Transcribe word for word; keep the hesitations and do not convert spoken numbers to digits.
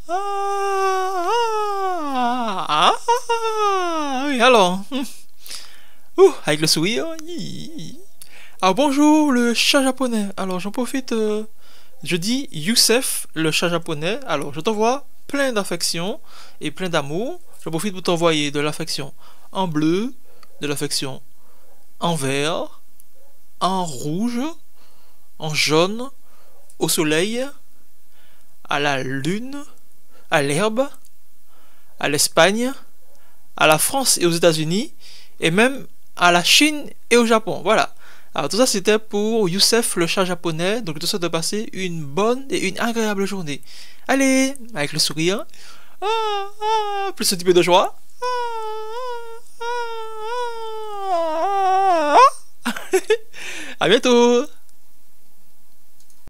Ah, ah, ah, oui, alors. hum, Ouh, avec le sourire. hi. Alors bonjour, le chat japonais. Alors j'en profite. euh, je dis Youssef, le chat japonais. Alors je t'envoie plein d'affection et plein d'amour. Je profite pour t'envoyer de l'affection en bleu, de l'affection en vert, en rouge, en jaune, au soleil, à la lune, à l'herbe, à l'Espagne, à la France et aux États-Unis, et même à la Chine et au Japon. Voilà. Alors tout ça c'était pour Youssef le chat japonais. Donc je te souhaite de passer une bonne et une agréable journée. Allez, avec le sourire. Ah, ah, plus un petit peu de joie. Ah, ah, ah, ah. À bientôt.